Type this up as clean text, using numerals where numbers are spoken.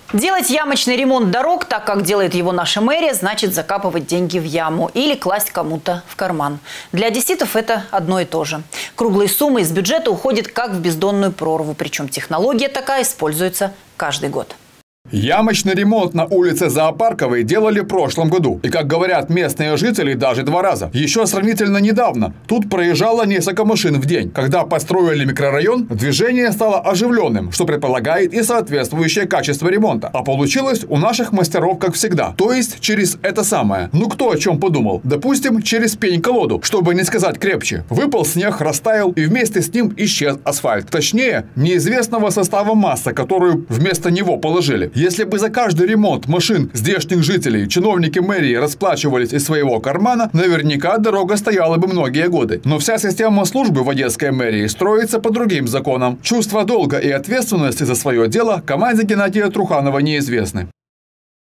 Делать ямочный ремонт дорог, так как делает его наша мэрия, значит закапывать деньги в яму или класть кому-то в карман. Для одесситов это одно и то же. Круглые суммы из бюджета уходят как в бездонную прорву, причем технология такая используется каждый год. Ямочный ремонт на улице Зоопарковой делали в прошлом году. И, как говорят местные жители, даже 2 раза. Еще сравнительно недавно тут проезжало несколько машин в день. Когда построили микрорайон, движение стало оживленным, что предполагает и соответствующее качество ремонта. А получилось у наших мастеров как всегда. То есть через это самое. Ну кто о чем подумал? Допустим, через пень-колоду, чтобы не сказать крепче. Выпал снег, растаял, и вместе с ним исчез асфальт. Точнее, неизвестного состава масса, которую вместо него положили. Если бы за каждый ремонт машин здешних жителей чиновники мэрии расплачивались из своего кармана, наверняка дорога стояла бы многие годы. Но вся система службы в Одесской мэрии строится по другим законам. Чувство долга и ответственности за свое дело команде Геннадия Труханова неизвестны.